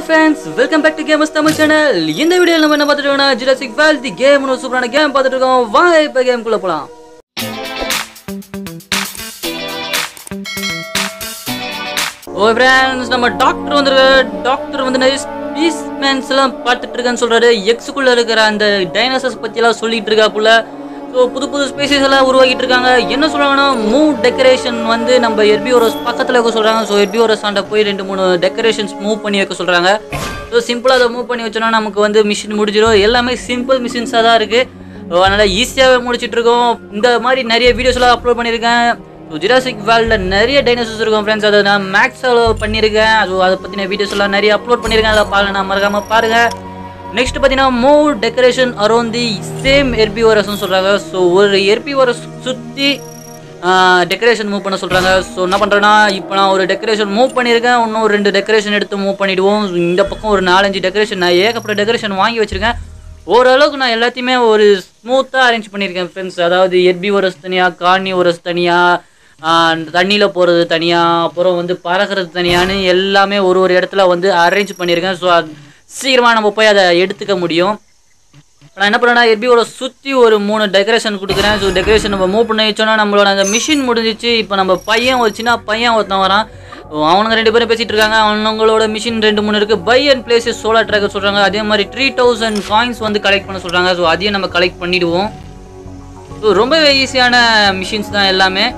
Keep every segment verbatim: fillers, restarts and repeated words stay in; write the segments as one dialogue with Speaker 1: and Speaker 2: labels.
Speaker 1: friends, welcome back to Gamers Tamil channel. In the video, we will see Jurassic World, the game, and super game. Let's go game. Oh friends, நம்ம doctor வந்து doctor வந்து நிறைய ஸ்பீஸ்மென்ஸ் எல்லாம் பார்த்துட்டு இருக்கான்னு சொல்றாரு. எக்ஸ்குள்ள இருக்கிற அந்த டைனோசர்ஸ் பத்தி எல்லாம் சொல்லிட்டு இருக்காப்புல. ஸோ புது புது ஸ்பீசிஸ் எல்லாம் உருவாக்கிட்டு இருக்காங்க. என்ன சொல்றாங்கன்னா மூவ் டெக்கரேஷன் வந்து நம்ம ஹெர்பிவோரஸ் பக்கத்தில் வைக்க சொல்றாங்க. ஸோ ஹெர்பிவோரஸ் ஆண்ட போய் ரெண்டு மூணு டெக்கரேஷன்ஸ் மூவ் பண்ணி வைக்க சொல்றாங்க. ஸோ சிம்பிளாக அதை மூவ் பண்ணி வச்சோன்னா நமக்கு வந்து மிஷின் முடிஞ்சிடும். எல்லாமே சிம்பிள் மிஷின்ஸாக தான் இருக்கு. அதனால ஈஸியாகவே முடிச்சுட்டு இருக்கோம். இந்த மாதிரி நிறைய வீடியோஸ் எல்லாம் அப்லோட் பண்ணியிருக்கேன். ஸோ ஜுராசிக் வேர்ல்டில் நிறைய டைனோசர்ஸ் இருக்கும் ஃப்ரெண்ட்ஸ். அதை நான் மேக்ஸில் பண்ணியிருக்கேன். அது அதை பற்றின வீடியோஸ் எல்லாம் நிறைய அப்லோட் பண்ணியிருக்கேன். அதை பாருங்க, நான் மறக்காமல் பாருங்கள். நெக்ஸ்ட் பார்த்தீங்கன்னா move decoration around the same ஹெர்பிவோரஸ்னு சொல்கிறாங்க. ஸோ ஒரு ஹெர்பிவோரஸ் சுற்றி டெக்கரேஷன் மூவ் பண்ண சொல்கிறாங்க. ஸோ என்ன பண்ணுறேன்னா, இப்போ நான் ஒரு டெக்கரேஷன் மூவ் பண்ணியிருக்கேன். இன்னும் ஒரு ரெண்டு டெக்கரேஷன் எடுத்து மூவ் பண்ணிவிடுவோம். இந்த பக்கம் ஒரு நாலஞ்சு டெக்கரேஷன், நான் ஏகப்பட்ட டெக்கரேஷன் வாங்கி வச்சுருக்கேன். ஓரளவுக்கு நான் எல்லாத்தையுமே ஒரு ஸ்மூத்தாக அரேஞ்ச் பண்ணியிருக்கேன் ஃப்ரெண்ட்ஸ். அதாவது ஹெர்பிவோரஸ் தனியாக, கார்னிவோரஸ் தனியாக, தண்ணியில் போகிறது தனியாக, அப்புறம் வந்து பறக்கிறது தனியான்னு எல்லாமே ஒரு ஒரு இடத்துல வந்து அரேஞ்ச் பண்ணியிருக்கேன். ஸோ அது சீக்கிரமாக நம்ம போய் அதை எடுத்துக்க முடியும். நான் என்ன பண்ணுறேன்னா, ஹெர்பிவோட சுற்றி ஒரு மூணு டெக்கரேஷன் கொடுக்குறேன். ஸோ டெக்கரேஷன் நம்ம மூவ் பண்ணி வச்சோன்னா நம்மளோட அந்த மிஷின் முடிஞ்சிச்சு. இப்போ நம்ம பையன் ஒரு சின்ன பையன் ஒருத்தன் வரான். அவனுங்க ரெண்டு பேரும் பேசிகிட்டு இருக்காங்க. அவங்களோட மிஷின் ரெண்டு மூணு இருக்குது. Buy and places solar tracker சொல்கிறாங்க. அதே மாதிரி த்ரீ தௌசண்ட் காயின்ஸ் வந்து கலெக்ட் பண்ண சொல்கிறாங்க. ஸோ அதையும் நம்ம கலெக்ட் பண்ணிவிடுவோம். ஸோ ரொம்பவே ஈஸியான மிஷின்ஸ் தான் எல்லாமே.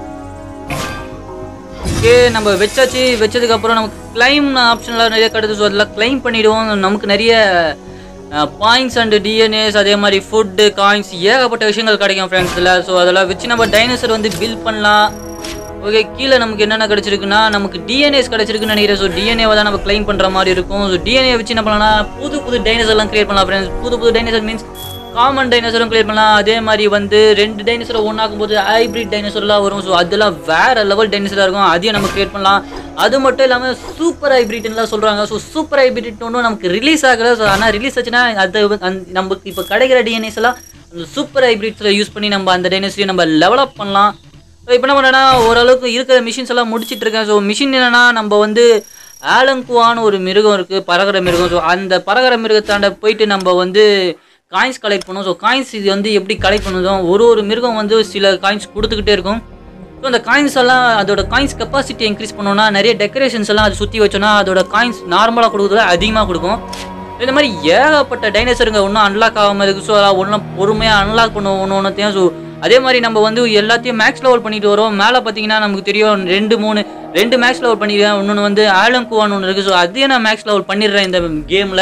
Speaker 1: ஓகே, நம்ம வச்சாச்சு. வச்சதுக்கப்புறம் நமக்கு கிளைம் ஆப்ஷன்லாம் நிறைய கிடையாது. ஸோ அதெல்லாம் கிளைம் பண்ணிவிடுவோம். நமக்கு நிறைய பாயிண்ட்ஸ் அண்டு டிஎன்ஏஸ், அதே மாதிரி ஃபுட்டு, காயின்ஸ், ஏகப்பட்ட விஷயங்கள் கிடைக்கும் ஃப்ரெண்ட்ஸில். ஸோ அதெல்லாம் வச்சு நம்ம டைனோசர் வந்து பில்ட் பண்ணலாம். ஓகே, கீழே நமக்கு என்னென்ன கிடச்சிருக்குன்னா, நமக்கு டிஎன்ஏஸ் கிடச்சிருக்குன்னு நினைக்கிறேன். ஸோ டிஎன்ஏவை தான் நம்ம கிளைம் பண்ணுற மாதிரி இருக்கும். ஸோ டிஎன்ஏ வச்சு என்ன பண்ணலாம், புது புது டைனோசர்லாம் கிரியேட் பண்ணலாம் ஃப்ரெண்ட்ஸ். புது புது டைனோசர் மீன்ஸ் காமன் டைனோசரும் கிரியேட் பண்ணலாம். அதே மாதிரி வந்து ரெண்டு டைனோசரை ஒன்றாக்கும் போது ஹைப்ரிட் டைனோசர்லாம் வரும். ஸோ அதெல்லாம் வேறு லெவல் டைனோசராக இருக்கும். அதையும் நம்ம கிரியேட் பண்ணலாம். அது மட்டும் இல்லாமல் சூப்பர் ஹைப்ரிட்லாம் சொல்கிறாங்க. ஸோ சூப்பர் ஹைப்ரிட் ஒன்றும் நமக்கு ரிலீஸ் ஆகலை. ஸோ ஆனால் ரிலீஸ் ஆச்சுன்னா அது நமக்கு இப்போ கிடைக்கிற டிஎன்ஏஸ் எல்லாம் அந்த சூப்பர் ஹைப்ரிட்ஸில் யூஸ் பண்ணி நம்ம அந்த டைனோசரையும் நம்ம டெவலப் பண்ணலாம். ஸோ இப்போ என்ன பண்ணுறேன்னா, ஓரளவுக்கு இருக்கிற மிஷின்ஸ் எல்லாம் முடிச்சுட்டு இருக்கேன். ஸோ மிஷின் என்னென்னா, நம்ம வந்து ஆலங்குவான்னு ஒரு மிருகம் இருக்குது, பறக்கிற மிருகம். ஸோ அந்த பறக்கிற மிருகத்தாண்ட போயிட்டு நம்ம வந்து காயின்ஸ் கலெக்ட் பண்ணுவோம். ஸோ காயின்ஸ் இது வந்து எப்படி கலெக்ட் பண்ணுவோம், ஒரு ஒரு மிருகம் வந்து சில காயின்ஸ் கொடுத்துக்கிட்டே இருக்கும். ஸோ அந்த காயின்ஸ் எல்லாம் அதோட காயின்ஸ் கெப்பாசிட்டி இன்க்ரீஸ் பண்ணோன்னா, நிறைய டெக்கரேஷன்ஸ் எல்லாம் அது சுற்றி வச்சோன்னா அதோட காயின்ஸ் நார்மலாக கொடுக்குறத அதிகமாக கொடுக்கும். இந்த மாதிரி ஏகப்பட்ட டைனோசருங்க ஒன்றும் அன்லாக் ஆகாமல் இருக்குது. ஸோ அதெல்லாம் ஒன்றும் பொறுமையாக அன்லாக் பண்ணுவோம் ஒன்று ஒன்றுத்தையும். ஸோ அதே மாதிரி நம்ம வந்து எல்லாத்தையும் மேக்ஸ் லெவல் பண்ணிட்டு வரோம். மேலே பார்த்தீங்கன்னா நமக்கு தெரியும் ரெண்டு மூணு ரெண்டு மேக்ஸ் லெவல் பண்ணிடுவேன். இன்னொன்று வந்து ஆலங்குவான்னு ஒன்று இருக்குது. ஸோ அதையும் நான் மேக்ஸ் லெவல் பண்ணிடுறேன் இந்த கேமில்.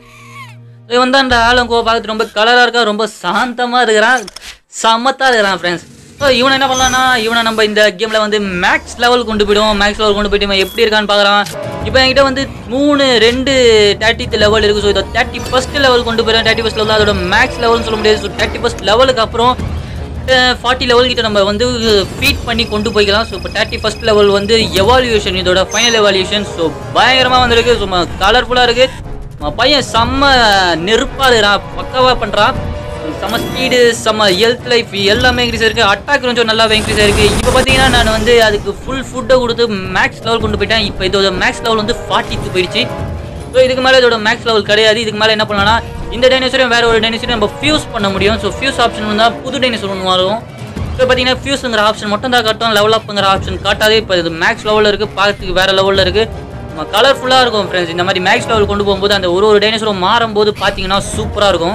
Speaker 1: இது வந்து அந்த ஆலங்குவா பார்த்துட்டு ரொம்ப கலராக இருக்கா, ரொம்ப சாந்தமாக இருக்கிறான், சமத்தாக இருக்கிறான் ஃப்ரெண்ட்ஸ். ஸோ இவனை என்ன பண்ணலான்னா, இவனை நம்ம இந்த கேமில் வந்து மேக்ஸ் லெவல் கொண்டு போய்டுவோம். மேக்ஸ் லெவல் கொண்டு போய்ட்டு இவன் எப்படி இருக்கான்னு பார்க்குறான். இப்போ என்கிட்ட வந்து மூணு ரெண்டு தேர்ட்டித் லெவல் இருக்குது. ஸோ இதை தேர்ட்டி ஃபஸ்ட் லெவல் கொண்டு போயிடும். தேர்ட்டி ஃபஸ்ட் லெவல் அதோட மேக்ஸ் லெவல்னு சொல்ல முடியாது. ஸோ தேர்ட்டி ஃபஸ்ட் லெவலுக்கு அப்புறம் ஃபார்ட்டி லெவல் கிட்ட நம்ம வந்து ஃபீட் பண்ணி கொண்டு போய்க்கலாம். ஸோ இப்போ தேர்ட்டி ஃபஸ்ட் லெவல் வந்து எவால்யூஷன், இதோட ஃபைனல் எவால்யூஷன். ஸோ பயங்கரமாக வந்துருக்கு. ஸோ கலர்ஃபுல்லாக இருக்குது. பையன் செம்ம நெருப்பாக இருக்கிறான், பக்காவாக பண்ணுறான். செம்ம ஸ்பீடு, செம்ம ஹெல்த் லைஃப் எல்லாமே இன்க்ரீஸ் ஆயிருக்கு. அட்டாக் கொஞ்சம் நல்லாவே இன்க்ரீஸ் ஆயிருக்கு. இப்போ பார்த்தீங்கன்னா நான் வந்து அதுக்கு ஃபுல் ஃபுட்டை கொடுத்து மேக்ஸ் லெவல் கொண்டு போயிட்டேன். இப்போ இதோட மேக்ஸ் லெவல் வந்து ஃபார்ட்டிக்கு போயிடுச்சு. ஸோ இதுக்கு மேலே இதோட மேக்ஸ் லெவல் கிடையாது. இதுக்கு மேலே என்ன பண்ணலாம்னா, இந்த டைனோசரையும் வேறு ஒரு டைனோசரையும் நம்ம ஃபியூஸ் பண்ண முடியும். ஸோ ஃபியூஸ் ஆப்ஷன் வந்தால் புது டைனோசர் ஒன்று வரும். ஸோ பார்த்தீங்கன்னா ஃபியூஸுங்கிற ஆப்ஷன் மட்டும் தான் காட்டும், லெவல் அப்புங்கிற ஆப்ஷன் காட்டாது. இப்போ இது மேக்ஸ் லெவலில் இருக்குது, பார்க்கறதுக்கு வேறு லெவலில் இருக்குது, கலர்ஃபுல்லாக இருக்கும் ஃப்ரெண்ட்ஸ். இந்த மாதிரி மேக்ஸ் லெவல் கொண்டு போகும்போது அந்த ஒரு ஒரு டைனோசரும் மாறும்போது பார்த்தீங்கன்னா சூப்பராக இருக்கும்.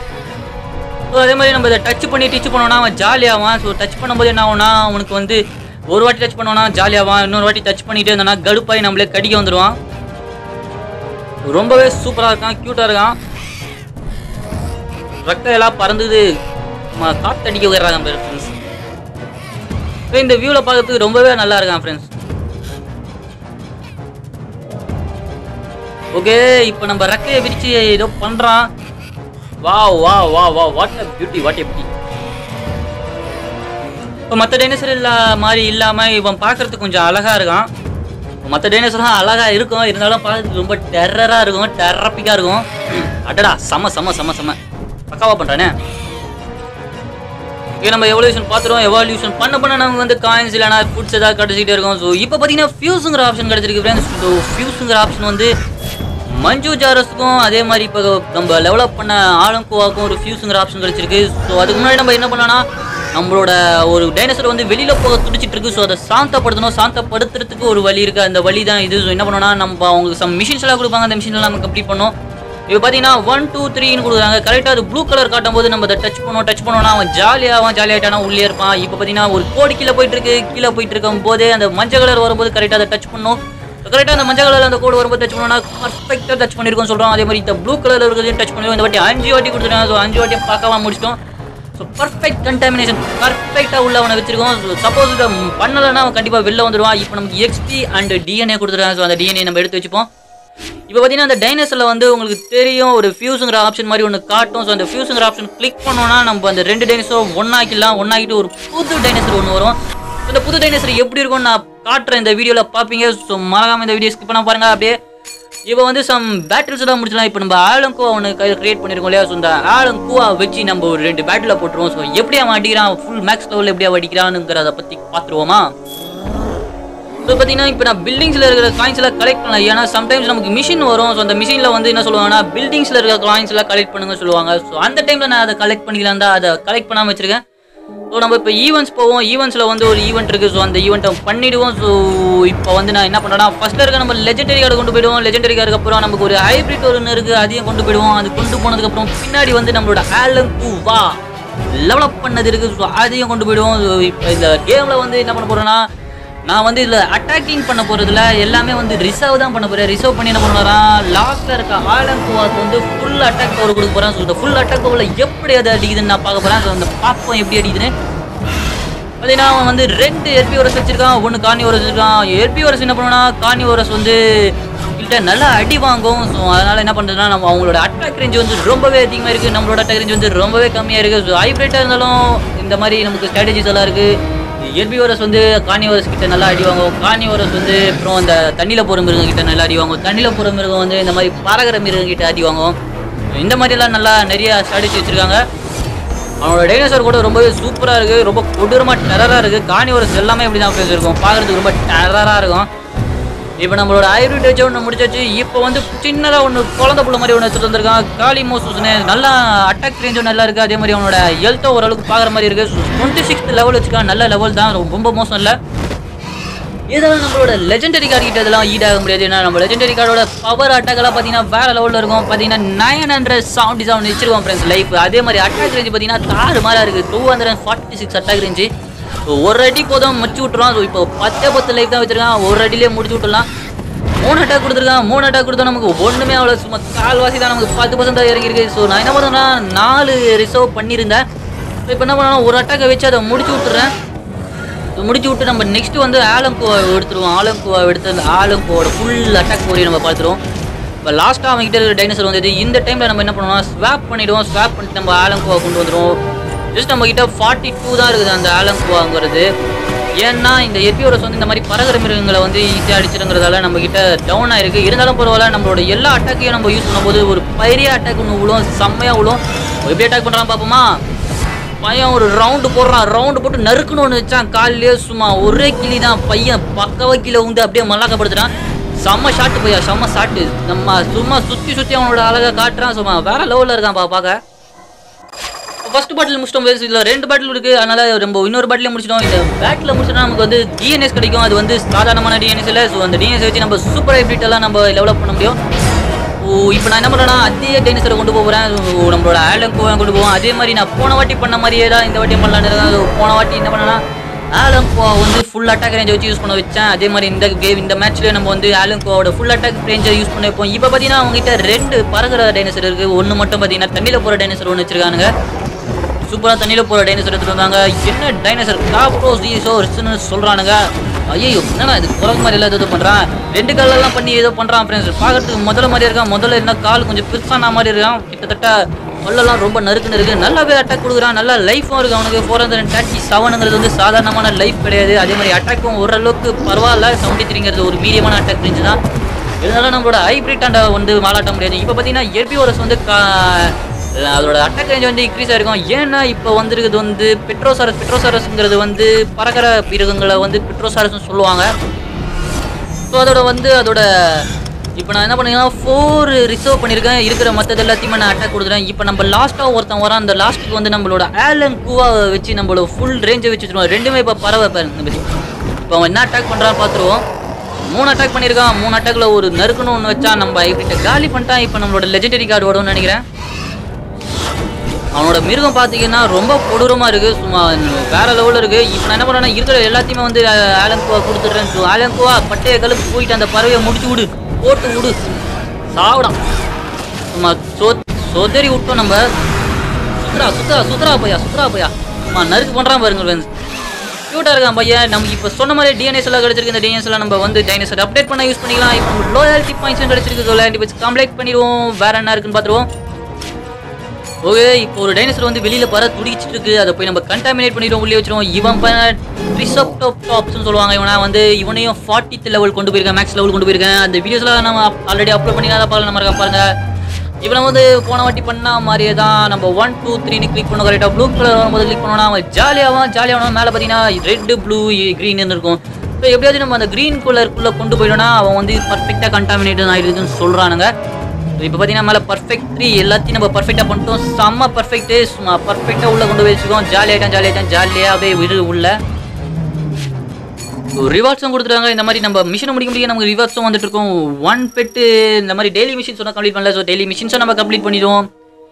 Speaker 1: ஸோ அதே மாதிரி நம்ம இதை டச் பண்ணி டச் பண்ணோன்னா அவன் ஜாலியாவான். ஸோ டச் பண்ணும்போது என்ன ஆகும்னா, அவனுக்கு வந்து ஒரு வாட்டி டச் பண்ணோன்னா ஜாலியாவான், இன்னொரு வாட்டி டச் பண்ணிட்டு இருந்தோன்னா கடுப்பாய் நம்மளே கடிக்க வந்துடுவான். ரொம்பவே சூப்பராக இருக்கான், க்யூட்டாக இருக்கான். ரெக்கையெல்லாம் பறந்துது, காத்தடிக்க வர்றாங்க ஃப்ரெண்ட்ஸ். ஸோ இந்த வியூவில் பார்க்கறதுக்கு ரொம்பவே நல்லா இருக்கான் ஃப்ரெண்ட்ஸ். ஓகே, இப்போ நம்ம ரெக்கையை விரிச்சு ஏதோ பண்ணுறான். வா வா வா வா what a beauty, what a beauty. இப்போ மற்ற டைனோசர் இல்லா மாதிரி இல்லாமல் இவன் பார்க்குறதுக்கு கொஞ்சம் அழகாக இருக்கான். மற்ற டைனோசர்லாம் அழகாக இருக்கும், இருந்தாலும் பார்க்கறதுக்கு ரொம்ப டெரராக இருக்கும், டெரப்பிக்காக இருக்கும். அடடா செம செம செம செம பக்காவாக பண்ணுறானே. ஓகே, நம்ம எவல்யூஷன் பார்த்துருவோம். எவால்யூஷன் பண்ண பண்ண நமக்கு வந்து காயின்ஸ் இல்லைனா ஃபுட்ஸ் ஏதாவது கிடச்சிக்கிட்டே இருக்கும். ஸோ இப்போ பார்த்தீங்கன்னா ஃபியூஸுங்கிற ஆப்ஷன் கிடச்சிருக்கு ஃப்ரெண்ட்ஸ். ஸோ ஃபியூஸுங்கிற ஆப்ஷன் வந்து மஞ்சு ஜாரஸுக்கும் அதே மாதிரி இப்போ நம்ம டெவலப் பண்ண ஆலங்குவாக்கும் ஒரு ஃபியூஸுங்கிற ஆப்ஷன் கிடைச்சிருக்கு. ஸோ அதுக்கு முன்னாடி நம்ம என்ன பண்ணோம்னா நம்மளோட ஒரு டைனோசர் வந்து வெளியில் போக துடிச்சிட்டு இருக்கு. ஸோ அதை சாந்தப்படுத்தணும். சாந்தப்படுத்துறதுக்கு ஒரு வழி இருக்குது. அந்த வழி தான் இது. ஸோ என்ன பண்ணோம்னா நம்ம அவங்களுக்கு சம் மிஷின்ஸ் எல்லாம் கொடுப்பாங்க. அந்த மிஷின்லாம் நம்ம கம்ப்ளீட் பண்ணோம். இப்போ பார்த்தீங்கன்னா ஒன் டூ த்ரீன்னு கொடுக்குறாங்க. கரெக்டாக அது ப்ளூ கலர் காட்டும் போது நம்ம அதை டச் பண்ணுவோம். டச் பண்ணோம்னா அவன் ஜாலியாகவும் ஜாலியாகிட்டானா உள்ளே இருப்பான். இப்போ பார்த்தீங்கன்னா ஒரு கோடி கீழே போயிட்டு இருக்கு. கீழே போயிட்டு இருக்கும் போதே அந்த மஞ்சள் கலர் வரும்போது கரெக்டாக அதை டச் பண்ணணும். கரெக்டாக அந்த மஞ்சள் கலர் அந்த கோடு வரும்போது டச் பண்ணோம்னா பர்ஃபெக்டாக டச் பண்ணியிருக்கோம் சொல்கிறோம். அதே மாதிரி இந்த ப்ளூ கலர் இருக்கிறதையும் டச் பண்ணுவோம். இந்த வாட்டி அஞ்சு வாட்டி கொடுத்துருக்காங்க. ஸோ அஞ்சு வாட்டியை பார்க்காம முடிச்சிட்டோம். ஸோ பர்ஃபெக்ட் கண்டாமினேஷன் பர்ஃபெக்டாக உள்ள அவனை வச்சிருக்கோம். ஸோ சப்போஸ் இதை பண்ணலைன்னா அவன் கண்டிப்பாக வெளில வந்துடுவான். இப்போ நமக்கு எக்ஸ்பி அண்ட் டிஎன்ஏ கொடுத்துருக்காங்க. ஸோ அந்த டிஎன்ஏ நம்ம எடுத்து வச்சுப்போம். இப்போ பார்த்தீங்கன்னா அந்த டைனோசரில் வந்து உங்களுக்கு தெரியும் ஒரு ஃபியூஸுங்கிற ஆப்ஷன் மாதிரி ஒன்று காட்டும். ஸோ அந்த ஃபியூஸுங்கிற ஆப்ஷன் கிளிக் பண்ணோன்னா நம்ம அந்த ரெண்டு டைனோசர் ஒன்னாக்கிடலாம். ஒன்னாக்கிட்டு ஒரு புது டைனோசர் ஒன்று வரும். இந்த புது டைனோசர் எப்படி இருக்கும்னு நான் காட்டுறேன் இந்த வீடியோவில் பார்ப்பீங்க. ஸோ மறக்காம இந்த வீடியோ ஸ்கிப் பண்ண பாருங்க. அப்படியே இப்போ வந்து சம் பேட்டில்ஸ் தான் முடிச்சலாம். இப்போ நம்ம ஆலங்குவா ஒன்று கிரியேட் பண்ணியிருக்கோம் இல்லையா. ஸோ இந்த ஆலங்குவா வச்சு நம்ம ஒரு ரெண்டு பேட்டில் போட்டுருவோம். ஸோ எப்படி அவன் அடிக்கிறான், ஃபுல் மேக்ஸ் லெவலில் எப்படி அவன் அடிக்கிறானுங்கிறத பற்றி பார்த்துருவோமா. ஸோ பார்த்தீங்கன்னா இப்போ நான் பில்டிங்ஸில் இருக்கிற காயின்ஸ் எல்லாம் கலெக்ட் பண்ணலாம். ஏன்னா சம்டைம்ஸ் நமக்கு மிஷின் வரும். ஸோ அந்த மிஷினில் வந்து என்ன சொல்லுவாங்கன்னா பில்டிங்ஸில் இருக்கிற காயின்ஸ் எல்லாம் கலெக்ட் பண்ணுங்க சொல்லுவாங்க. ஸோ அந்த டைமில் நான் அதை கலெக்ட் பண்ணிக்கலாம் தான் அதை கலெக்ட் பண்ணாமல் வச்சிருக்கேன். ஸோ நம்ம இப்போ ஈவெண்ட்ஸ் போவோம். ஈவெண்ட்ஸில் வந்து ஒரு ஈவெண்ட் இருக்குது. ஸோ அந்த ஈவெண்ட்டை பண்ணிவிடுவோம். ஸோ இப்போ வந்து நான் என்ன பண்ணுறேன்னா ஃபஸ்ட்டில் இருக்க நம்ம லெஜெண்டரி கார்டு கொண்டு போயிடுவோம். லெஜெண்டரி கார்டுக்கு அப்புறம் நமக்கு ஒரு ஹைப்ரிட் ஒன்று இருக்குது. அதையும் கொண்டு போயிடுவோம். அது கொண்டு போனதுக்கப்புறம் பின்னாடி வந்து நம்மளோட ஆலங்குவா டெவலப் பண்ணது இருக்குது. ஸோ அதையும் கொண்டு போயிடுவோம். ஸோ இப்போ இந்த கேமில் வந்து என்ன பண்ண போகிறேன்னா நான் வந்து இதில் அட்டாக்கிங் பண்ண போகிறதுல எல்லாமே வந்து ரிசர்வ் தான் பண்ண போகிறேன். ரிசர்வ் பண்ணி என்ன பண்ணுறேன்னா லாஸ்ட்டில் இருக்க ஆலங்குவாக்கு வந்து ஃபுல் அட்டாக் பவர் கொடுக்க போகிறேன். ஸோ இந்த ஃபுல் அட்டாக் பவரில் எப்படி அதை அடிக்குதுன்னு நான் பார்க்க போகிறேன். ஸோ அந்த பார்ப்போம் எப்படி அடிக்குதுன்னு. பார்த்தீங்கன்னா அவன் வந்து ரெண்டு எர்பிஓரஸ் வச்சிருக்கான். ஒன்று கார்னிவோரஸ் வச்சிருக்கான். எர்பிஓரஸ் என்ன பண்ணுவோன்னா கார்னிவோரஸ் வந்து கிட்ட நல்லா அடி வாங்கும். ஸோ அதனால் என்ன பண்ணுறதுன்னா நம்ம அவங்களோட அட்டாக் ரேஞ்ச் வந்து ரொம்பவே அதிகமாக இருக்குது. நம்மளோட அட்டாக் ரேஞ்ச் வந்து ரொம்பவே கம்மியாக இருக்குது. ஸோ ஹைப்ரிட்டாக இருந்தாலும் இந்த மாதிரி நமக்கு ஸ்ட்ராட்டஜிஸ் எல்லாம் இருக்குது. எர்பிஓரஸ் வந்து கார்னிவோரஸ் கிட்ட நல்லா அடி வாங்கும். கார்னிவோரஸ் வந்து அப்புறம் அந்த தண்ணியில் போகிற மிருகம் கிட்ட நல்லா அடி வாங்கும். தண்ணியில் போகிற மிருகம் வந்து இந்த மாதிரி பறக்கிற மிருகம் கிட்ட அடி வாங்கும். இந்த மாதிரிலாம் நல்லா நிறைய ஸ்ட்ராட்டஜி வச்சுருக்காங்க. அவனோட டைனோசர் கூட ரொம்பவே சூப்பராக இருக்குது. ரொம்ப கொடூரமாக டெரராக இருக்குது. கார்னிவோரஸ் எல்லாமே இப்படி தான் பேசியிருக்கோம். பார்க்குறதுக்கு ரொம்ப டெரராக இருக்கும். இப்போ நம்மளோட ஹைப்ரிட் வச்சு ஒன்று முடிச்சாச்சு. இப்போ வந்து சின்னதாக ஒன்று குழந்தை புள்ள மாதிரி ஒன்று வச்சுட்டு வந்திருக்கான். காலிமோசஸ்னு நல்லா அட்டாக் ரேஞ்சும் நல்லா இருக்குது. அதே மாதிரி அவனோட ஹெல்த்தோ ஓரளவுக்கு பார்க்குற மாதிரி இருக்குது. டுவெண்ட்டி சிக்ஸ்த் லெவல் வச்சுக்கான். நல்ல லெவல் தான், ரொம்ப மோசம் இல்லை. இதெல்லாம் நம்மளோட லெஜெண்டரி கார்டு கிட்ட இதெல்லாம் ஈட் ஆக முடியாது. ஏன்னா நம்ம லெஜெண்டரி கார்டோட பவர் அட்டாக்லாம் பார்த்தீங்கன்னா வேற லெவலில் இருக்கும். பார்த்தீங்கன்னா நைன் ஹண்ட்ரட் செவன்ட்டி செவன் வச்சிருக்கோம் ஃப்ரெண்ட்ஸ் லைஃப். அதே மாதிரி அட்டாக் ரேஞ்சு பார்த்தீங்கன்னா தாறு மாதிரி இருக்குது. Two hundred forty six attack range. ஒரு அடி போதும் முடிச்சு விட்டுருவோம். ஸோ இப்போ பத்தே பத்து லைஃப் தான் வச்சிருக்கான். ஒரு அடியிலே முடிச்சு விட்டுலாம். மூணு அட்டாக் கொடுத்துருக்கான். மூணு அட்டாக் கொடுத்தா நமக்கு ஒன்றுமே அவ்வளோ சும்மா கால்வாசி தான் நமக்கு பத்து பர்சன்ட் தான் இறங்கியிருக்கு. ஸோ நான் என்ன பண்ணேன்னா நாலு ரிசர்வ் பண்ணியிருந்தேன். ஸோ இப்போ என்ன பண்ணணும் ஒரு அட்டாக்கை வச்சு அதை முடிச்சு விட்டுறேன். ஸோ முடிச்சு விட்டு நம்ம நெக்ஸ்ட் வந்து ஆலங்குவா எடுத்துருவோம். ஆலங்குவா எடுத்து அந்த ஆலங்குவோட ஃபுல் அட்டாக் போய் நம்ம பார்த்துருவோம். இப்போ லாஸ்ட்டாக அவங்ககிட்ட இருக்கிற டைனோசர் வந்தது. இந்த டைமில் நம்ம என்ன பண்ணுவோம்னா ஸ்வாப் பண்ணிவிடுவோம். ஸ்வாப் பண்ணிட்டு நம்ம ஆலங்குவா கொண்டு வந்துடுவோம். ஜஸ்ட் நம்மக்கிட்ட ஃபார்ட்டி டூ தான் இருக்குது அந்த ஆலங்குவாங்கிறது. ஏன்னா இந்த எர்பிஓரஸ் வந்து இந்த மாதிரி பறக்கிற மிருகங்களை வந்து ஈஸியாக அடிச்சிருங்கிறதால நம்மக்கிட்ட டவுன் ஆயிருக்கு. இருந்தாலும் பரவாயில்ல, நம்மளோட எல்லா அட்டாக்கையும் நம்ம யூஸ் பண்ணும்போது ஒரு பெரிய அட்டாக் ஒன்று விழும், செம்மையாக விழும். எப்படி அட்டாக் பண்ணுறான் பார்ப்போமா. பையன் ஒரு ரவுண்டு போடுறான். ரவுண்டு போட்டு நறுக்குன்னு ஒன்று வச்சான். காலிலே சும்மா ஒரே கிளி தான். பையன் பக்கவா கீழே வந்து அப்படியே மல்லாக்கப்படுத்துறான். செம்ம ஷாட்டு பையா, செம்ம ஷாட்டு. நம்ம சும்மா சுற்றி சுற்றி அவனோட அழகாக காட்டுறான். சும்மா வேற லெவலில் இருக்கான் பா பார்க்க. ஃபர்ஸ்ட் பாட்டில் முடிச்சிட்டோம். இதில் ரெண்டு பாட்டில் இருக்குது. அதனால் நம்ம இன்னொரு பாட்டிலே முடிச்சிட்டோம். இந்த பேட்டில் முடிச்சோன்னா நமக்கு வந்து டிஎன்எஸ் கிடைக்கும். அது வந்து சாதாரணமான டிஎன்எஸ் இல்லை. ஸோ அந்த டிஎன்எஸ் வச்சு நம்ம சூப்பர் ஹைப்ரிட் எல்லாம் நம்ம டெவலப் பண்ண முடியும். ஓ இப்போ நான் என்ன பண்ணுறேன்னா அதே டைனோசரை கொண்டு போகிறேன். நம்மளோட ஆலங்குவா கொண்டு போவோம். அதே மாதிரி நான் போன வாட்டி பண்ண மாதிரியே தான் இந்த வாட்டி பண்ணலான்னு. போன வாட்டி என்ன பண்ணேன்னா ஆலங்குவா வந்து ஃபுல் அட்டாக் ரேஞ்சை வச்சு யூஸ் பண்ண வச்சேன். அதே மாதிரி இந்த கேம் இந்த மேட்ச்லேயே நம்ம வந்து ஆலங்குவாவோட ஃபுல் அட்டாக் ரேஞ்சை யூஸ் பண்ண வைப்போம். இப்போ பார்த்தீங்கன்னா அவங்ககிட்ட ரெண்டு பறக்கிற டைனோசர் இருக்குது. ஒன்று மட்டும் பார்த்தீங்கன்னா தண்ணியில் போகிற டைனோசர் ஒன்று வச்சிருக்கானுங்க. சூப்பராக தண்ணியில் போகிற டைனோசர் எடுத்துகிட்டு வந்தாங்க. என்ன டைனோசர் காப்ரோசியோஸ்னு சொல்கிறானுங்க. ஐயோ என்னன்னா இது குரங்கு மாதிரி எல்லாம் ஏதோ பண்ணுறான். ரெண்டு காலெல்லாம் பண்ணி ஏதோ பண்ணுறான் ஃப்ரெண்ட்ஸ். பார்க்கறதுக்கு முதல்ல மாதிரி இருக்கான். முதல்ல என்ன கால் கொஞ்சம் பெருசான மாதிரி இருக்கான். கிட்டத்தட்ட பல்லெல்லாம் ரொம்ப நறுக்குன்னு இருக்குது. நல்லாவே அட்டாக் கொடுக்குறான். நல்லா லைஃபும் இருக்குது அவனுக்கு. ஃபோர் ஹண்ட்ரட் தேர்ட்டி செவனுங்கிறது வந்து சாதாரணமான லைஃப் கிடையாது. அதே மாதிரி அட்டாக்கும் ஓரளவுக்கு பரவாயில்ல. செவன்ட்டி த்ரீங்கிறது ஒரு மீடியமான அட்டாக் ரேஞ்சு தான். இருந்தாலும் நம்மளோட ஹைப்ரிட்டாண்ட வந்து மாலாட்ட முடியாது. இப்போ பார்த்தீங்கன்னா எர்பிஓரஸ் வந்து கா அதோட அட்டாக் ரேஞ்ச் வந்து இன்க்ரீஸ் ஆகிருக்கும். ஏன்னா இப்போ வந்துருக்குது வந்து பெட்ரோசாரஸ். பெட்ரோசாரஸ்ங்கிறது வந்து பறக்கிற மிருகங்களை வந்து பெட்ரோசாரஸ்ன்னு சொல்லுவாங்க. ஸோ அதோட வந்து அதோட இப்போ நான் என்ன பண்ணீங்கன்னா ஃபோர் ரிசர்வ் பண்ணியிருக்கேன். இருக்கிற மற்றது எல்லாத்தையுமே நான் அட்டாக் கொடுத்துறேன். இப்போ நம்ம லாஸ்ட்டாக ஒருத்தன் வரான். அந்த லாஸ்ட்டுக்கு வந்து நம்மளோட ஆலன்குவா வச்சு நம்மளோட ஃபுல் ரேஞ்சை வச்சு வச்சுருவோம். ரெண்டுமே இப்போ பறவை பாருங்க. இப்போ அவன் என்ன அட்டாக் பண்ணுறான்னு பார்த்துருவோம். மூணு அட்டாக் பண்ணியிருக்கான். மூணு அட்டாக்ல ஒரு நறுக்குன்னு ஒன்று வச்சா நம்ம இப்படி காலி பண்ணிட்டான். இப்போ நம்மளோட லெஜெண்டரி கார்டு வரும்னு நினைக்கிறேன். அவனோட மிருகம் பார்த்தீங்கன்னா ரொம்ப கொடூரமாக இருக்குது. சும்மா வேற லெவலில் இருக்குது. இப்போ நான் என்ன பண்ணுறேன்னா இருக்கிற எல்லாத்தையுமே வந்து ஆலன்குவா கொடுத்துட்றேன். ஸோ ஆலன்குவா பட்டையை கழுப்பு போயிட்டு அந்த பறவையை முடிச்சு விடு, போட்டு விடு, சாவிடான். சும்மா சோ சொதறி விட்டோம் நம்ம. சுத்துரா சுத்துரா சுத்துரா பையா சுத்துரா பையா சும்மா நறுக்கு பண்ணுறான் பாருங்க ஃப்ரெண்ட்ஸ். க்யூட்டாக இருக்கான் பையன். நமக்கு இப்போ சொன்ன மாதிரி டிஎன்எஸ் எல்லாம் கிடச்சிருக்கு. இந்த டிஎன்எஸ் எல்லாம் நம்ம வந்து டைனோசர் அப்டேட் பண்ண யூஸ் பண்ணிக்கலாம். இப்போ லோயாலிட்டி பாயிண்ட்ஸும் கிடச்சிருக்கு. லோயாலிட்டி வச்சு கம்ப்ளீட் பண்ணிடுவோம். வேற என்ன இருக்குன்னு பார்த்துருவோம். ஓகே, இப்போ ஒரு டைனோசர் வந்து வெளியில் பற துடிச்சிட்டு இருக்கு. அதை போய் நம்ம கண்டாமினேட் பண்ணிடுவோம், உள்ளே வச்சிருவோம். இவன் ட்ரிசப்டோப்டாப்ஸ்னு சொல்லுவாங்க. இவனா வந்து இவனையும் ஃபார்ட்டித் லெவல் கொண்டு போயிருக்கேன், மேக்ஸ் லெவல் கொண்டு போயிருக்கேன். அந்த வீடியோஸ்லாம் நம்ம ஆல்ரெடி அப்லோட் பண்ணிக்காத பாருங்க, நம்ம இருக்க பாருங்க. இவனை வந்து போன வாட்டி பண்ண மாதிரியே தான் நம்ம ஒன் டூ த்ரீன்னு கிளிக் பண்ணோம். கரெக்டாக ப்ளூ கலர் வரும்போது கிளிக் பண்ணோம்னா அவன் ஜாலியாகவும் ஜாலியாகவும் மேலே பார்த்தீங்கன்னா ரெட்டு ப்ளூ க்ரீன்னு இருக்கும். ஸோ எப்படியாவது நம்ம அந்த க்ரீன் கலருக்குள்ளே கொண்டு போயிட்டோம்னா அவன் வந்து பர்ஃபெக்டாக கண்டாமினேட் ஆகிடுதுன்னு சொல்கிறானுங்க. இப்போ பார்த்தீங்கன்னா மேலே பர்ஃபெக்ட் த்ரீ எல்லாத்தையும் நம்ம பர்ஃபெக்டாக பண்ணிட்டோம். செம்ம பர்ஃபெக்ட்டு, சும்மா பர்ஃபெக்டாக உள்ளே கொண்டு போய் வச்சுக்கோம். ஜாலியாகிட்டான் ஜாலியாகிட்டான் ஜாலியாக அப்படியே விடு உள்ள. ரிவார்ட்ஸும் கொடுத்துருக்காங்க. இந்த மாதிரி நம்ம மிஷினை முடிக்க முடியும். நமக்கு ரிவார்ட்ஸும் வந்துட்டு இருக்கோம். ஒன் பெட்டு இந்த மாதிரி டெய்லி மிஷின்ஸ் ஒன்றும் கம்ப்ளீட் பண்ணல. ஸோ டெய்லி மிஷின்ஸும் நம்ம கம்ப்ளீட் பண்ணிடுவோம்.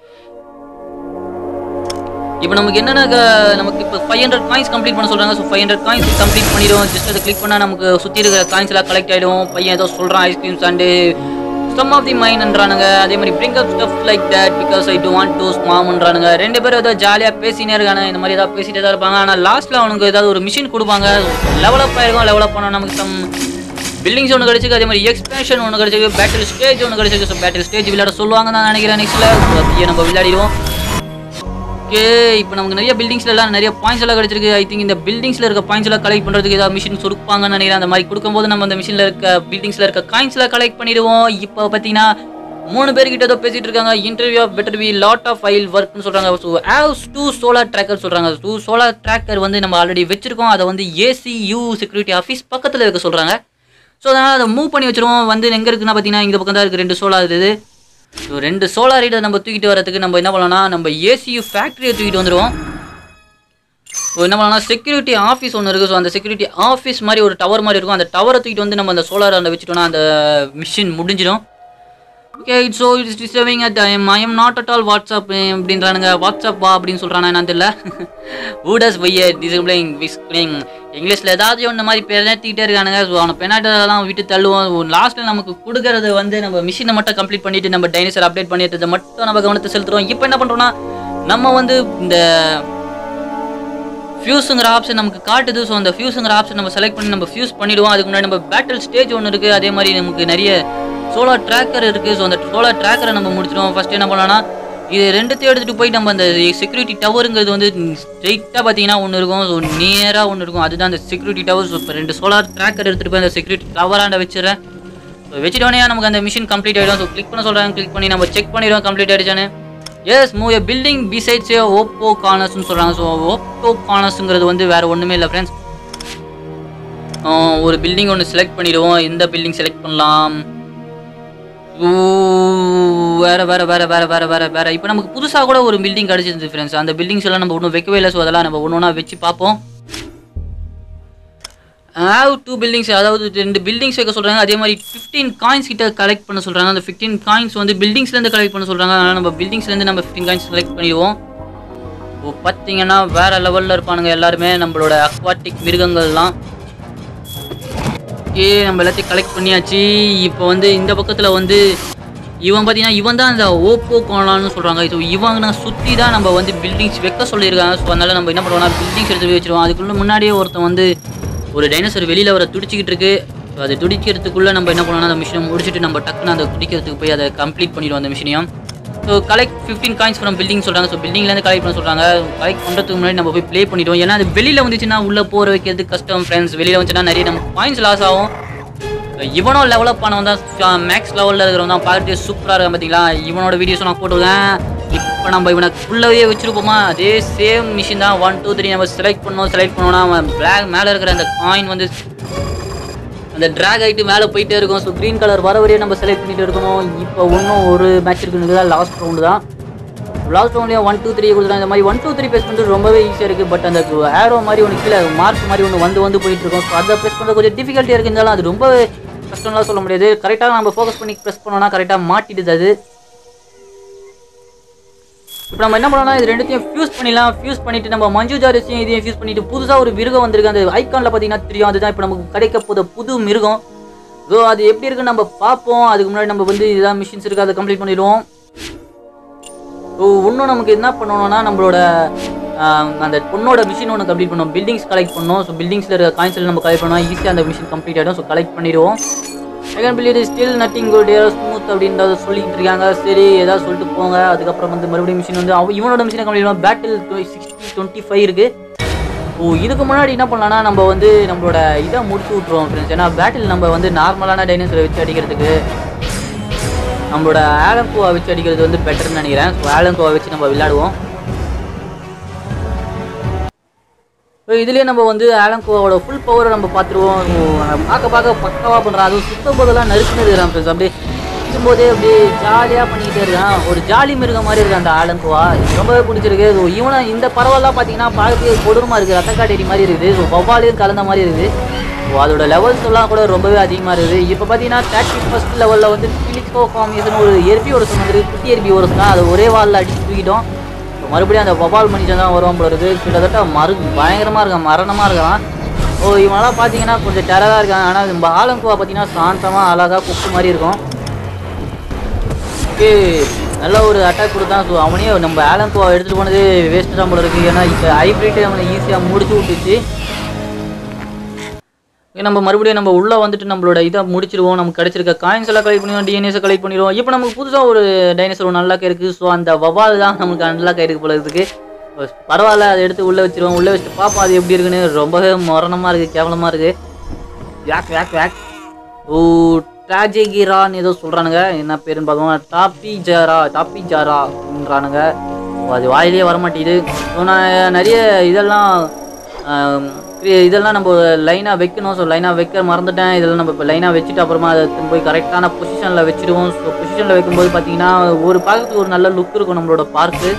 Speaker 1: இப்போ நமக்கு என்னென்ன நமக்கு இப்போ ஃபைவ் ஹண்ட்ரட் காயின்ஸ் கம்ப்ளீட் பண்ண சொல்கிறாங்க. So five hundred coins complete பண்ணிடுவோம். ஜஸ்ட் அதை கிளிக் பண்ணால் நமக்கு சுற்றி இருக்கிற காயின்ஸ் எல்லாம் கலெக்ட் ஆகிடும். பையன் ஏதோ சொல்கிறான் ஐஸ்கிரீம் சாண்டு சம் ஆஃப் தி மைன்ன்றானுங்க. அதே மாதிரி bring up stuff like that because I do want to ஸ்மாம்ன்றானுங்க. ரெண்டு பேரும் ஏதோ ஜாலியாக பேசினே இருக்காங்க. இந்த மாதிரி ஏதாவது பேசிட்டே தான் இருப்பாங்க. ஆனால் லாஸ்ட்டில் அவனுக்கு ஏதாவது ஒரு மிஷின் கொடுப்பாங்க. லெவலப் ஆகிருக்கும். லெவலப் பண்ணால் நமக்கு சம் பில்டிங்ஸ் ஒன்று கிடச்சிருக்கு. அதே மாதிரி எக்ஸ்பேன்ஷன் ஒன்று கிடச்சிருக்கு. பேட்டில் ஸ்டேஜ் ஒன்று கிடச்சிருக்கு. ஸோ பேட்டில் ஸ்டேஜ் விளையாட சொல்லுவாங்க நான் நினைக்கிறேன் நெக்ஸ்ட்டில். அப்படியே நம்ம விளையாடிடுவோம். ஓகே, இப்போ நமக்கு நிறைய பில்டிங்ஸ்ல எல்லாம் நிறைய பாயிண்ட்ஸ் எல்லாம் கிடச்சிருக்கு. ஐ திங்க் இந்த பில்டிங்ஸில் இருக்க பாயிண்ட்ஸ் எல்லாம் கலெக்ட் பண்ணுறதுக்கு ஏதாவது மிஷின் கொடுப்பாங்கன்னு நினைக்கிறேன். அந்த மாதிரி கொடுக்கும்போது நம்ம அந்த மிஷினில் இருக்க பில்டிங்ஸில் இருக்க காயின்ஸ் எல்லாம் கலெக்ட் பண்ணிடுவோம். இப்போ பார்த்தீங்கன்னா மூணு பேர்கிட்ட ஏதோ பேசிட்டு இருக்காங்க. Interview of better be lot of file ஒர்க்னு சொல்கிறாங்க. So haves two solar tracker சொல்கிறாங்க. டூ சோலார் ட்ராக்கர் வந்து நம்ம ஆல்ரெடி வச்சிருக்கோம். அதை வந்து ஏசியூ செக்யூரிட்டி ஆஃபீஸ் பக்கத்தில் இருக்க சொல்கிறாங்க. ஸோ அதனால் அதை மூவ் பண்ணி வச்சிருவோம். வந்து எங்கே இருக்குன்னா பார்த்தீங்கன்னா இந்த பக்கம் தான் இருக்குது. ரெண்டு சோலார் இருக்குது. ஸோ ரெண்டு சோலார் இதை நம்ம தூக்கிட்டு வரதுக்கு நம்ம என்ன பண்ணலாம்னா நம்ம ஏசியூ ஃபேக்ட்ரியை தூக்கிட்டு வந்துடுவோம். ஸோ என்ன பண்ணலாம் செக்யூரிட்டி ஆஃபீஸ் ஒன்று இருக்குது. ஸோ அந்த செக்யூரிட்டி ஆஃபீஸ் மாதிரி ஒரு டவர் மாதிரி இருக்கும். அந்த டவரை தூக்கிட்டு வந்து நம்ம அந்த சோலார் அந்த வச்சுட்டோம்னா அந்த மிஷின் முடிஞ்சிடும். Okay, so it's disturbing at I'm I am not at all WhatsApp அப்படின்றானுங்க. வாட்ஸ்அப் வா அப்படின்னு சொல்கிறானா என்னன்னு தெரியல. ஊடஸ் பைய டிசபிளிங் விஸ்கிளிங் இங்கிலீஷில் ஏதாவது ஒன்று மாதிரி பெனாத்திக்கிட்டே இருக்கானுங்க. ஸோ அவனை பெனாட்டெல்லாம் விட்டு தள்ளுவோம். லாஸ்ட்டில் நமக்கு கொடுக்கறது வந்து நம்ம மிஷினை மட்டும் கம்ப்ளீட் பண்ணிவிட்டு நம்ம டைனோசர் அப்டேட் பண்ணிட்டு மட்டும் நம்ம கவனத்தை செலுத்துகிறோம். இப்போ என்ன பண்ணுறோம்னா நம்ம வந்து இந்த ஃபியூஸுங்கிற ஆப்ஷன் நமக்கு காட்டுது. ஸோ அந்த ஃபியூஸுங்கிற ஆப்ஷன் நம்ம செலக்ட் பண்ணி நம்ம ஃபியூஸ் பண்ணிவிடுவோம். அதுக்கு முன்னாடி நம்ம பேட்டில் ஸ்டேஜ் ஒன்று இருக்குது. அதே மாதிரி நமக்கு நிறைய சோலார் ட்ராக்கர் இருக்குது. ஸோ அந்த சோலார் ட்ராக்கரை நம்ம முடிச்சிடுவோம். ஃபஸ்ட்டு என்ன பண்ணலாம்னா இது ரெண்டுத்தையும் எடுத்துகிட்டு போய் நம்ம அந்த செக்யூரிட்டி டவருங்கிறது வந்து ஸ்ட்ரெயிட்டாக பார்த்தீங்கன்னா ஒன்று இருக்கும். ஸோ நேராக ஒன்று இருக்கும். அதுதான் அந்த செக்யூரிட்டி டவர். ஸோ இப்போ ரெண்டு சோலார் ட்ராக்கர் எடுத்துகிட்டு போய் அந்த செக்யூரிட்டி டவராண்ட வச்சுறேன். ஸோ வச்சுட்டோன்னே நமக்கு அந்த மிஷின் கம்ப்ளீட் ஆகிடும். ஸோ கிளிக் பண்ண சொல்கிறாங்க. கிளிக் பண்ணி நம்ம செக் பண்ணிடுவோம் கம்ப்ளீட் ஆகிடுச்சானு. Yes move a building besides a oppo கார்னர்ஸ்னு சொல்கிறாங்க. ஸோ ஓப்போ கார்னர்ஸுங்கிறது வந்து வேறு ஒன்றுமே இல்லை ஃப்ரெண்ட்ஸ். ஒரு பில்டிங் ஒன்று செலக்ட் பண்ணிவிடுவோம். எந்த பில்டிங் செலக்ட் பண்ணலாம்? வேறு வேறு வேறு வேறு வேறு வேறு வேறு இப்போ நமக்கு புதுசாக கூட ஒரு பில்டிங் கிடச்சிருந்து ஃப்ரெண்ட்ஸ். அந்த பில்டிங்ஸ் எல்லாம் நம்ம ஒன்றும் வைக்கவே இல்லை. ஸோ அதெல்லாம் நம்ம ஒன்று ஒன்றா வச்சு பார்ப்போம். ஹேவ் டூ பில்டிங்ஸ், அதாவது ரெண்டு பில்டிங்ஸ் வைக்க சொல்கிறாங்க. அதே மாதிரி ஃபிஃப்டீன் காயின்ஸ் கிட்ட கலெக்ட் பண்ண சொல்கிறாங்க. அந்த ஃபிஃப்டீன் காயின்ஸ் வந்து பில்டிங்ஸ்லேருந்து கலெக்ட் பண்ண சொல்கிறாங்க. அதனால் நம்ம பில்டிங்ஸ்லேருந்து நம்ம ஃபிஃப்டீன் காயின்ஸ் கலெக்ட் பண்ணிடுவோம். இப்போ பார்த்தீங்கன்னா வேறு லெவலில் இருப்பானுங்க எல்லாருமே நம்மளோட அக்வாட்டிக் மிருகங்கள்லாம். ஓகே, நம்ம எல்லாத்தையும் கலெக்ட் பண்ணியாச்சு. இப்போ வந்து இந்த பக்கத்தில் வந்து இவன் பார்த்தீங்கன்னா இவன் தான் அந்த ஓப்போ கார்னர்னு சொல்கிறாங்க. ஸோ இவங்க சுற்றி தான் நம்ம வந்து பில்டிங்ஸ் வைக்க சொல்லியிருக்காங்க. ஸோ அதனால் நம்ம என்ன பண்ணுவோம்னா பில்டிங்ஸ் எடுத்து வச்சுருவோம். அதுக்குள்ளே முன்னாடியே ஒருத்தன் வந்து ஒரு டைனோசர் வெளியில் வர துடிச்சிக்கிட்டு இருக்கு. ஸோ அதை துடிக்கிறதுக்குள்ளே நம்ம என்ன பண்ணோம்னா அந்த மிஷினை முடிச்சுட்டு நம்ம டக்குன்னு அந்த துடிக்கிறதுக்கு போய் அதை கம்ப்ளீட் பண்ணிடுவோம் அந்த மிஷினையும். So collect fifteen coins from building சொல்கிறாங்க. ஸோ பில்டிங்லேருந்து கலெக்ட் பண்ண சொல்கிறாங்க. கலெக்ட் பண்ணுறதுக்கு முன்னாடி நம்ம போய் ப்ளே பண்ணிவிடுவோம். ஏன்னா அது வெளியில் வந்துச்சுன்னா உள்ளே போகிற வைக்கிறது கஷ்டம் ஃப்ரெண்ட்ஸ். வெளியில் வந்துச்சுன்னா நிறைய நம்ம பாயிண்ட்ஸ் லாஸ் ஆகும். இவனும் லெவலப் ஆனவன் தான், மேக்ஸ் லெவலில் இருக்கிறவன் தான். பார்த்து சூப்பராக இருக்கான் பார்த்தீங்களா. இவனோட வீடியோஸும் நான் போட்டுருக்கேன். இப்போ நம்ம இவனை ஃபுல்லாகவே வச்சுருப்போமா அதே சேம் மிஷின் தான். ஒன் டூ த்ரீ நம்ம செலக்ட் பண்ணோம். செலக்ட் பண்ணோன்னா அவன் பிளாக் மேலே இருக்கிற அந்த காயின் வந்து அந்த ட்ராக் ஆகிட்டு மேலே போயிட்டே இருக்கும். ஸோ க்ரீன் கலர் வர வரையே நம்ம செலக்ட் பண்ணிட்டு இருக்கணும். இப்போ இன்னும் ஒரு மேட்ச் இருக்குன்னு தான் லாஸ்ட் ரவுண்டு தான். லாஸ்ட் ரவுண்ட்லேயே ஒன் டூ த்ரீ கொடுத்துருக்காங்க. இந்த மாதிரி ஒன் டூ த்ரீ ப்ரெஸ் பண்ணுறது ரொம்பவே ஈஸியாக இருக்குது. பட் அந்த ஏரோ மாதிரி ஒன்று கீழே மார்க் மாதிரி ஒன்று வந்து வந்து போயிட்டு இருக்கும். ஸோ அதை ப்ரெஸ் பண்ணுறது கொஞ்சம் டிஃபிகல்ட்டியாக இருக்குந்தாலும் அது ரொம்ப கஷ்டம்லாம் சொல்ல முடியாது. கரெக்டாக நம்ம ஃபோக்கஸ் பண்ணி ப்ரெஸ் பண்ணோன்னா கரெக்டாக மாட்டிடுது அது. இப்போ நம்ம என்ன பண்ணலாம், இது ரெண்டுத்தையும் ஃபியூஸ் பண்ணிடலாம். ஃபியூஸ் பண்ணிட்டு நம்ம மஞ்சு ஜாரிஸையும் இதையும் ஃபியூஸ் பண்ணிட்டு புதுசாக ஒரு மிருகம் வந்திருக்கு. அந்த ஐக்கானில் பார்த்தீங்கன்னா தெரியும். அதுதான் இப்போ நமக்கு கிடைக்க போத புது மிருகம். ஸோ அது எப்படி இருக்குன்னு நம்ம பார்ப்போம். அதுக்கு முன்னாடி நம்ம வந்து இதான் மிஷின்ஸ் இருக்குது, அதை கம்ப்ளீட் பண்ணிடுவோம். ஸோ இன்னும் நமக்கு என்ன பண்ணணும்னா நம்மளோட அந்த பொண்ணோட மிஷின் ஒன்று கம்ப்ளீட் பண்ணோம். பில்டிங்ஸ் கலெக்ட் பண்ணோம். ஸோ பில்டிங்ஸில் இருக்க காயின்ஸில் நம்ம கலெக்ட் பண்ணோம். ஈஸியாக அந்த மிஷின் கம்ப்ளீட் ஆகிடும். ஸோ கலெக்ட் பண்ணிடுவோம். Second build still nothing good smooth அப்படின்றத சொல்லிட்டு இருக்காங்க. சரி ஏதாவது சொல்லிட்டு போங்க. அதுக்கப்புறம் வந்து மறுபடியும் மிஷின் வந்து அவ இவனோட மிஷினை கம்ப்ளீட் பண்ணுவோம். பேட்டில் சிக்ஸ்டி டுவெண்ட்டி ஃபைவ் இருக்குது. ஓ இதுக்கு முன்னாடி என்ன பண்ணலாம்னா நம்ம வந்து நம்மளோட இதை முடிச்சு விட்ருவோம் ஃப்ரெண்ட்ஸ். ஏன்னா பேட்டில் நம்ம வந்து நார்மலான டைனோசரை வச்சு அடிக்கிறதுக்கு நம்மளோட ஆலங்கோவை வச்சு அடிக்கிறது வந்து பெட்டர்னு நினைக்கிறேன். ஸோ ஆலங்கோவை வச்சு நம்ம விளையாடுவோம். ஸோ இதுலேயே நம்ம வந்து ஆலங்கோவோட ஃபுல் பவரை நம்ம பார்த்துருவோம். பார்க்க பார்க்க பக்காவாக பண்ணுறான். அதுவும் சுத்தம் போதெல்லாம் நறுக்குன்னு இருக்கிறான் ஃப்ரெண்ட்ஸ். அப்படியே சுற்றும்போதே அப்படியே ஜாலியாக பண்ணிக்கிட்டே இருக்கான். ஒரு ஜாலி மிருகம் மாதிரி இருக்குது அந்த ஆலங்கோவா. ரொம்பவே பிடிச்சிருக்கு. ஸோ இவனை இந்த பறவைலாம் பார்த்தீங்கன்னா பார்க்கவே கொடூரமாக இருக்குது. ரத்தக்காட்டேரி மாதிரி இருக்குது. ஸோ வவ்வாலையும் கலந்த மாதிரி இருக்குது. ஸோ அதோட லெவல்ஸ் எல்லாம் கூட ரொம்பவே அதிகமாக இருக்குது. இப்போ பார்த்தீங்கன்னா தேர்ட்டி ஃபஸ்ட் லெவலில் வந்து பிலிக்ஸோ ஃபார்மேஷன் ஒரு எர்பி ஒரு சொன்னது குட்டி எர்பி ஒரு தான். அது ஒரே வாலில் அடிச்சு தூக்கிட்டோம். மறுபடியும் அந்த வவால் மனுஷன் தான் வருவான் போல இருக்குது. கிட்டத்தட்ட மறு பயங்கரமாக இருக்கான், மரணமாக இருக்கான். ஓ இவனெல்லாம் பார்த்தீங்கன்னா கொஞ்சம் டெரராக இருக்கான். ஆனால் நம்ம ஆலங்கோவா பார்த்தீங்கன்னா சாந்தமாக அழகாக குக்கு மாதிரி இருக்கும். ஓகே நல்ல ஒரு அட்டாக் கொடுத்தான். ஸோ அவனே நம்ம ஆலங்கோவா எடுத்துகிட்டு போனது வேஸ்ட்டு தான் போல இருக்குது. ஏன்னா இப்போ ஹைப்ரிட்டே அவனை ஈஸியாக முடிச்சு விட்டுச்சு. நம்ம மறுபடியும் நம்ம உள்ளே வந்துட்டு நம்மளோட இதை முடிச்சிடுவோம். நமக்கு கிடச்சிருக்க காயின்ஸ் எல்லாம் கலெக்ட் பண்ணிடுவோம். டிஎன்ஏஸை கலெக்ட் பண்ணிடுவோம். இப்போ நமக்கு புதுசாக ஒரு டைனோசர் நல்லா இருக்குது. ஸோ அந்த வவால் தான் நமக்கு நல்லா இருக்குது போல இருக்குது. பரவாயில்ல அதை எடுத்து உள்ளே வச்சிருவோம். உள்ளே வச்சுட்டு பார்ப்போம் அது எப்படி இருக்குன்னு. ரொம்பவே மரணமாக இருக்குது, கேவலமாக இருக்குது. வேக் வேக் வேக் ஓ ட்ராஜெகிரான்னு ஏதோ சொல்கிறானுங்க. என்ன பேருன்னு பார்க்கணும். டாப்பி ஜாரா டாப்பி ஜாரான்றானுங்க. அது வாயிலே வரமாட்டேங்குது. ஸோ நான் நிறைய இதெல்லாம் இதெல்லாம் நம்ம லைனாக வைக்கணும். ஸோ லைனாக வைக்க மறந்துட்டேன். இதெல்லாம் நம்ம இப்போ லைனாக வச்சுட்டு அப்புறமா அதை போய் கரெக்டான பொசிஷனில் வச்சுடுவோம். ஸோ பொசிஷனில் வைக்கும்போது பார்த்தீங்கன்னா ஒரு பார்க்கறதுக்கு ஒரு நல்ல லுக் இருக்கும் நம்மளோட பார்க்கு.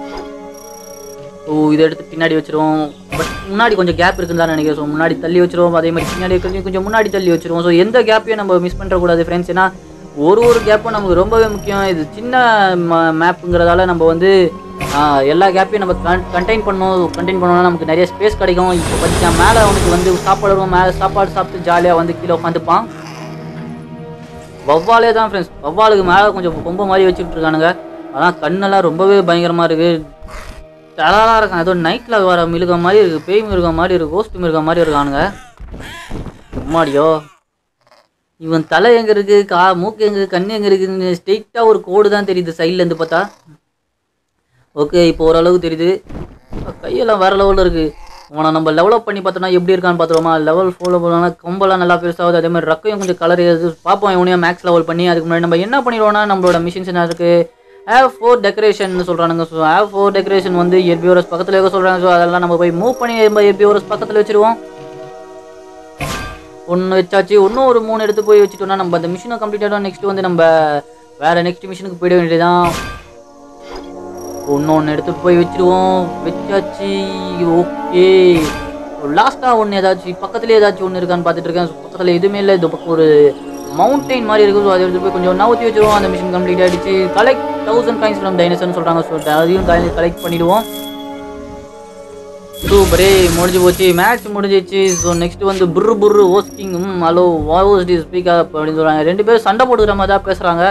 Speaker 1: ஸோ இதை எடுத்து பின்னாடி வச்சுருவோம். பட் முன்னாடி கொஞ்சம் கேப் இருக்குன்னு தான் நினைக்கிறேன். ஸோ முன்னாடி தள்ளி வச்சுருவோம். அதே மாதிரி பின்னாடி இருக்கிறது கொஞ்சம் முன்னாடி தள்ளி வச்சுருவோம். ஸோ எந்த கேப்பையும் நம்ம மிஸ் பண்ணுறக்கூடாது ஃப்ரெண்ட்ஸ். ஏன்னா ஒரு ஒரு கேப்பும் நமக்கு ரொம்பவே முக்கியம். இது சின்ன மேப்புங்கிறதால நம்ம வந்து எல்லா கேப்பையும் நம்ம கன் கண்டெயின் பண்ணணும். கண்டெயின் பண்ணோம்னா நமக்கு நிறைய ஸ்பேஸ் கிடைக்கும். இப்போ பார்த்தீங்கன்னா மேலே அவனுக்கு வந்து சாப்பாடு வரும். மேலே சாப்பாடு சாப்பிட்டு ஜாலியாக வந்து கீழே உட்காந்துப்பான். வவ்வாலே தான் ஃப்ரெண்ட்ஸ். வவ்வாலுக்கு மேலே கொஞ்சம் கொம்பு மாதிரி வச்சுக்கிட்டு இருக்கானுங்க. ஆனால் கண்ணெல்லாம் ரொம்பவே பயங்கரமாக இருக்குது. டெரராக இருக்கான். ஏதோ நைட்டில் வர மிருக மாதிரி இருக்குது. பேய் மிருக மாதிரி இருக்குது. கோஸ்ட் மிருக மாதிரி இருக்கானுங்க. உம்மாடியோ இவன் தலை எங்கே இருக்குது, கா மூக்கு எங்கே, கண் எங்கே இருக்குதுன்னு ஸ்ட்ரெயிட்டாக ஒரு கோடு தான் தெரியுது சைட்லேருந்து பார்த்தா. ஓகே இப்போ ஓரளவுக்கு தெரியுது. கையெல்லாம் வேறு லெவலில் இருக்குது. அவனை நம்ம லெவலப் பண்ணி பார்த்தோன்னா எப்படி இருக்கான்னு பார்த்துருவோமா. லெவல் ஃபோலோ பண்ணால் கொம்பெல்லாம் நல்லா பெருசாகுது. அதே மாதிரி ரக்கையும் கொஞ்சம் கலர் எது பார்ப்போம். இவனையும் மேக்ஸ் லெவல் பண்ணி அதுக்கு முன்னாடி நம்ம என்ன பண்ணிடுவோம்னா நம்மளோட மிஷின்ஸ் என்ன இருக்குது. ஹேவ் ஃபோர் டெக்கரேஷன் சொல்கிறானுங்க. ஸோ ஹேவ் ஃபோர் டெக்கரேஷன் வந்து எர்பியோரஸ் பக்கத்தில் இருக்க சொல்கிறாங்க. ஸோ அதெல்லாம் நம்ம போய் மூவ் பண்ணி நம்ம எர்பியோரஸ் பக்கத்தில் வச்சுருவோம். ஒன்று வச்சாச்சு. இன்னும் ஒரு மூணு எடுத்து போய் வச்சுட்டோம்னா நம்ம அந்த மிஷினை கம்ப்ளீட் ஆகிடும். நெக்ஸ்ட் வந்து நம்ம வேறு நெக்ஸ்ட் மிஷினுக்கு போயிட வேண்டியதுதான். ஒன்று ஒன்று எடுத்து போய் வச்சுருவோம். வச்சாச்சு. ஓகே லாஸ்ட்டாக ஒன்று ஏதாச்சும் பக்கத்துலேயே ஏதாச்சும் ஒன்று இருக்கான்னு பார்த்துட்டு இருக்கேன். பக்கத்தில் எதுவுமே இல்லை. இது பக்கம் ஒரு மவுண்டைன் மாதிரி இருக்குது. ஸோ அதை எடுத்து போய் கொஞ்சம் நவுத்தி வச்சுருவோம். அந்த மிஷின் கம்ப்ளீட் ஆகிடுச்சு. கலெக்ட் தௌசண்ட் காயின்ஸ் ஃப்ரம் டைனோசர்னு சொல்கிறாங்க. ஸோ அதையும் கலெக்ட் பண்ணிவிடுவோம். சூப்பரே முடிஞ்சு போச்சு. மேட்ச் முடிஞ்சிச்சு. ஸோ நெக்ஸ்ட் வந்து புர்ரு புர்ரு hosting hello voice the speak up அப்படின்னு சொல்கிறாங்க. ரெண்டு பேரும் சண்டை போட்டுக்கிற மாதிரி தான் பேசுகிறாங்க.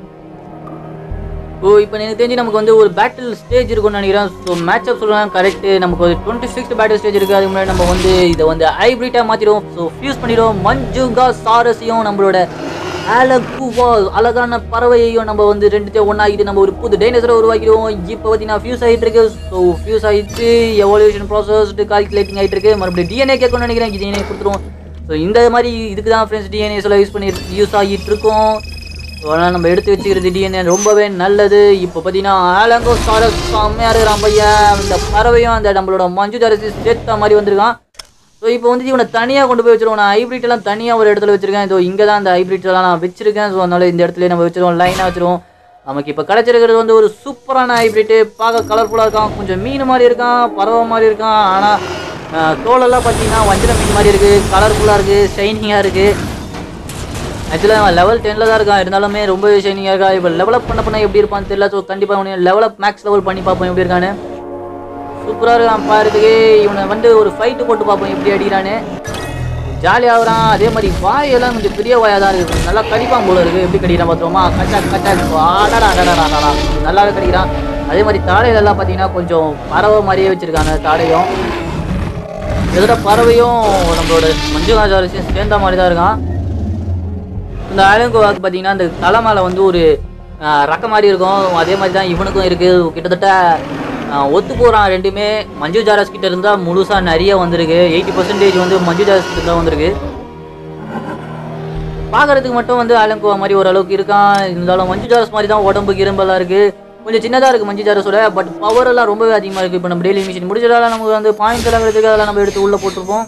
Speaker 1: ஸோ இப்போ எனக்கு தெரிஞ்சு நமக்கு வந்து ஒரு பேட்டில் ஸ்டேஜ் இருக்குன்னு நினைக்கிறேன். ஸோ மேட்ச் அப் சொல்கிறாங்க கரெக்டு. நமக்கு ஒரு டுவெண்ட்டி சிக்ஸ்த் பேட்டில் ஸ்டேஜ் இருக்குது. அதுக்கு முன்னாடி நம்ம வந்து இதை வந்து ஹைப்ரிட்டாக மாற்றிடுவோம். ஸோ ஃபியூஸ் பண்ணிடுவோம். மஞ்சுங்கா சாரஸையும் நம்மளோட அலகுவா அழகான பறவையையும் நம்ம வந்து ரெண்டுத்தையும் ஒன்றாகிட்டு நம்ம ஒரு புது டைனோசரை உருவாக்கிடுவோம். இப்போ பார்த்தீங்கன்னா ஃபியூஸ் ஆகிட்டு இருக்கு. ஸோ ஃபியூஸ் ஆகிட்டு எவல்யூஷன் ப்ராசஸ்டு கால்குலேட்டிங் ஆகிட்டு இருக்கு. மறுபடியும் டிஎன்ஏ கேட்கணும்னு நினைக்கிறேன். டிஎன்ஏ கொடுத்துருவோம். ஸோ இந்த மாதிரி இதுக்கு தான் ஃப்ரெண்ட்ஸ் டிஎன்ஏஸில் யூஸ் பண்ணி யூஸ் ஆகிட்டு இருக்கோம். ஸோ அதனால் நம்ம எடுத்து வச்சுக்கிறது டிஎன்ஏ ரொம்பவே நல்லது. இப்போ பார்த்தீங்கன்னா ஆலங்கோசாரஸ் செம்மையாக இருக்கிறான் பையன். இந்த பறவையும் அந்த நம்மளோட மஞ்சு ஜாரசி சேர்த்த மாதிரி வந்திருக்கான். ஸோ இப்போ வந்து இவனை தனியாக கொண்டு போய் வச்சிருவோம். நான் ஹைப்ரிட் எல்லாம் தனியாக ஒரு இடத்துல வச்சிருக்கேன். ஸோ இங்கே தான் அந்த ஹைப்ரிட்ஸ் எல்லாம் நான் வச்சிருக்கேன். ஸோ அதனால இந்த இடத்துல நம்ம வச்சிருவோம், லைனாக வச்சிருவோம். நமக்கு இப்போ கிடச்சிருக்கிறது வந்து ஒரு சூப்பரான ஹைப்ரிட்டு. பார்க்க கலர்ஃபுல்லாக இருக்கான், கொஞ்சம் மீன் மாதிரி இருக்கான், பறவை மாதிரி இருக்கான். ஆனால் தோலெல்லாம் பார்த்தீங்கன்னா வஞ்சர மீன் மாதிரி இருக்குது, கலர்ஃபுல்லாக இருக்குது, ஷைனிங்காக இருக்குது. ஆக்சுவலாக அவன் லெவல் டென்னில் தான் இருக்கான், இருந்தாலுமே ரொம்பவே ஷைனிங்காக இருக்கா. இப்போ லெவலப் பண்ண பண்ண எப்படி இருப்பான்னு தெரியல. ஸோ கண்டிப்பாக லெவலப் மேக்ஸ் லெவல் பண்ணி பார்ப்போம் எப்படி இருக்கான்னு. சூப்பராக இருக்கான் பாருறதுக்கு. இவனை வந்து ஒரு ஃபைட்டு போட்டு பார்ப்போம் எப்படி அடிக்கிறான்னு. ஜாலியாகிறான். அதே மாதிரி வாயெல்லாம் கொஞ்சம் பெரிய வாயாக தான் இருக்குது, நல்லா கடிப்பான் போல இருக்குது. எப்படி கடிக்கிறான் பார்த்துருவோமா? கச்சாக் கச்சாக் ஆடாடா ஆடாடா நல்லாவே கடிக்கிறான். அதே மாதிரி தாடையிலெல்லாம் பார்த்தீங்கன்னா கொஞ்சம் பறவை மாதிரியே வச்சுருக்காங்க. தாடையும் இதோட பறவையும் நம்மளோட மஞ்சுகாசாரஸையும் சேர்ந்த மாதிரி தான் இருக்கான். இந்த ஆலங்கோவாக்கு பார்த்தீங்கன்னா இந்த தலை மேலே வந்து ஒரு ரக்க மாதிரி இருக்கும், அதே மாதிரி தான் இவனுக்கும் இருக்குது. கிட்டத்தட்ட ஒத்து போகிறான் ரெண்டுமே. மஞ்சு ஜாரஸ் கிட்ட இருந்தால் முழுசாக நிறைய வந்திருக்கு. எயிட்டி பர்சன்டேஜ் வந்து மஞ்சு ஜாரஸ் கிட்ட தான் வந்திருக்கு. பார்க்குறதுக்கு மட்டும் வந்து ஆலங்கோவா மாதிரி ஓரளவுக்கு இருக்கான். இருந்தாலும் மஞ்சு ஜாரஸ் மாதிரி தான் உடம்புக்கு இரும்பெல்லாம் இருக்குது. கொஞ்சம் சின்னதாக இருக்குது மஞ்சு ஜாரஸோட, பட் பவர் எல்லாம் ரொம்பவே அதிகமாக இருக்குது. இப்போ நம்ம டெய்லி மிஷின் முடிச்சதால நமக்கு வந்து பாயிண்ட்ஸ் எல்லாம் கிடைச்சிருக்கு, அதெல்லாம் நம்ம எடுத்து உள்ளே போட்டிருப்போம்.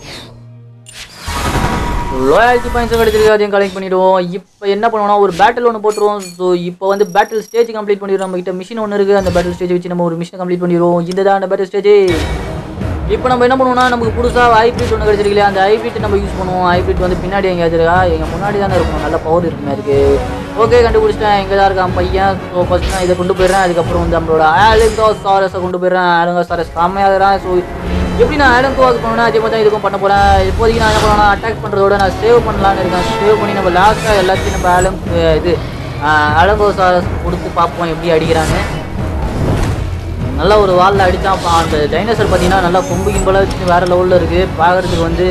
Speaker 1: லாயல்ட்டி பாயிண்ட்ஸும் கிடைச்சிருக்கு, அதையும் கலெக்ட் பண்ணிவிடுவோம். இப்போ என்ன பண்ணுவோம்னா ஒரு பேட்டில் ஒன்று போட்டுருவோம். ஸோ இப்போ வந்து பேட்டில் ஸ்டேஜ் கம்ப்ளீட் பண்ணிடுவோம். நம்மகிட்ட மிஷின் ஒன்று இருக்குது, அந்த பேட்டில் ஸ்டேஜ் வச்சு நம்ம ஒரு மிஷினை கம்ப்ளீட் பண்ணிடுவோம். இதுதான் அந்த பேட்டில் ஸ்டேஜ். இப்போ நம்ம என்ன பண்ணுவோம்னா நமக்கு புதுசாக ஹைப்ரிட் ஒன்று கிடைச்சிருக்கு, அந்த ஹைப்ரிட் நம்ம யூஸ் பண்ணுவோம். ஹைப்ரிட் வந்து பின்னாடி எங்கேயாவது இருக்கா? எங்கள் முன்னாடி தானே இருக்கும், நல்ல பவர் இருக்குமே அதுக்கு. ஓகே, கண்டுபிடிச்சிட்டேன், எங்கே தான் இருக்கான் பையன். ஸோ ஃபஸ்ட் நான் இதை கொண்டு போயிடுறேன். அதுக்கப்புறம் வந்து நம்மளோட ஆலங்காசாரஸை கொண்டு போயிடுறேன். ஆலங்காசாரஸ் செம்மையாகிறேன். ஸோ எப்படி நான் ஆலங்கோவாக்கு போனோன்னா அதே மாதிரி தான் இதுக்கும் பண்ண போகிறேன். இப்போதைக்கு நான் என்ன பண்ணேன்னா அட்டாக் பண்ணுறதோட நான் சேவ் பண்ணலான்னு இருக்கேன். சேவ் பண்ணி நம்ம லாஸ்ட்டாக எல்லாத்தையும் நம்ம ஆலங் இது ஆலங்கோசாரஸ் கொடுத்து பார்ப்போம் எப்படி அடிக்கிறான்னு. நல்லா ஒரு வாலில் அடித்தான். அந்த டைனோசர் பார்த்தீங்கன்னா நல்லா கொம்பு கிம்பலாக வச்சு வேறு லெவலில் இருக்குது. பார்க்குறதுக்கு வந்து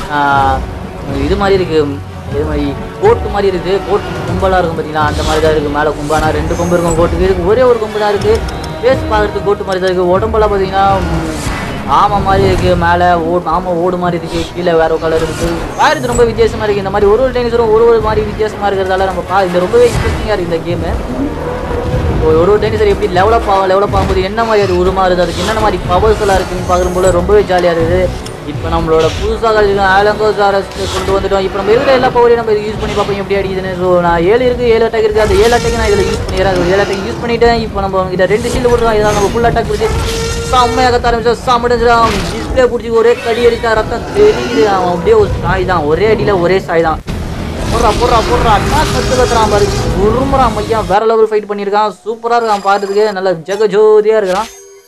Speaker 1: இது மாதிரி இருக்குது, இது மாதிரி கோட்டு மாதிரி இருக்குது. கோட்டு கும்பலாக இருக்கும் பார்த்தீங்கன்னா, அந்த மாதிரி தான் இருக்குது. மேலே கொம்பு, ஆனால் ரெண்டு கொம்பு இருக்கும் கோட்டுக்கு. இதுக்கு ஒரே ஒரு கொம்பு தான் இருக்குது. ஃபேஸ் பார்க்குறதுக்கு கோட்டு மாதிரி தான் இருக்குது. உடம்பெல்லாம் பார்த்தீங்கன்னா ஆமை மாதிரி இருக்குது. மேலே ஓடு ஆமை ஓடு மாதிரி இருக்குது, கீழே வேறு கலர் இருக்குது. பார்க்குறது ரொம்ப வித்தியாசமாக இருக்குது. இந்த மாதிரி ஒரு ஒரு டைனோசரும் ஒரு ஒரு மாதிரி வித்தியாசமாக இருக்கிறதால நம்ம பா இந்த ரொம்பவே இன்ட்ரெஸ்டிங்காக இருக்குது இந்த கேமு. ஒரு ஒரு டைனோசர் எப்படி டெவலப் ஆகும், டெவலப் ஆகும்போது என்ன மாதிரி அது உருமாறுது, அதுக்கு என்னென்ன மாதிரி பவர்ஸ் எல்லாம் இருக்குதுன்னு பார்க்கும்போது ரொம்பவே ஜாலியாக இருக்குது. இப்போ நம்மளோட புதுசாக கிடைச்சிருக்க ஆலங்கோசாரஸ் கொண்டு வந்துட்டோம். இப்போ நம்ம இருக்கிற எல்லா பவரையும் நம்ம யூஸ் பண்ணி பார்ப்போம் எப்படி அடிக்குதுன்னு. ஸோ நான் ஏழு இருக்குது, ஏழு அட்டாக் இருக்குது. அந்த ஏழு அட்டாக் நான் இதில் யூஸ் பண்ணிடுறேன். அது ஏழு அட்டாக் யூஸ் பண்ணிவிட்டேன். இப்போ நம்ம இதை ரெண்டு ஷீல்டு போட்டுருவோம். இதான் நம்ம ஃபுல் அட்டாக் பிடிச்சி செம்மையாக கத்த ஆரம்பிச்சா சாமிடுறான். டிஸ்பிளே பிடிச்சி ஒரே கடி அடித்தா ரத்தம் தெரியுது. அவன் அப்படியே ஒரு சாய் தான், ஒரே அடியில் ஒரே சாய் தான். போடுறா போடுறா போடுறா அட்டாக் கற்று கத்துறான் பாரு. உருமுறான் பையன், வேற லெவல் ஃபைட் பண்ணியிருக்கான். சூப்பராக இருக்கான் பார்த்துருக்கு, நல்லா ஜெகஜோதியாக இருக்கிறான்.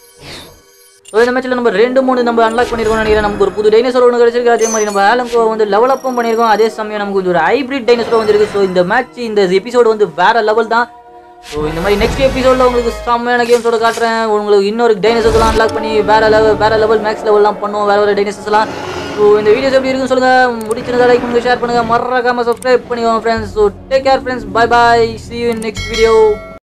Speaker 1: ஸோ இந்த மேட்ச்சில் நம்ம ரெண்டு மூணு நம்ம அன்லாக் பண்ணியிருக்கோம் நினைக்கிறேன். நமக்கு ஒரு புது டைனோசர் ஒன்று கிடைச்சிருக்கு. அதே மாதிரி நம்ம ஆலங்கோவை வந்து லெவலப்பும் பண்ணியிருக்கோம். அதே சமயம் நமக்கு கொஞ்சம் ஒரு ஹைப்ரிட் டைனோசர் வந்துருக்கு. ஸோ இந்த மேட்ச் இந்த எபிசோடு வந்து வேற லெவல் தான். ஸோ இந்த மாதிரி நெக்ஸ்ட் எபிசோடில் உங்களுக்கு செம்மையான கேம்ஸோட காட்டுறேன். உங்களுக்கு இன்னொரு டைனோசர்ஸ்லாம் அன்லாக் பண்ணி வேற லெவல் வேற லெவல் மேக்ஸ் லெவல்லாம் பண்ணுவோம், வேற வேறு டைனோசர்ஸ்லாம். ஸோ இந்த வீடியோஸ் எப்படி இருக்குன்னு சொல்லுங்கள். முடிச்சிருந்தா லைக் பண்ணுங்கள், ஷேர் பண்ணுங்கள், மறக்காமல் சப்ஸ்கிரைப் பண்ணிக்கோங்க friends. So take care friends, bye bye, see you in next video.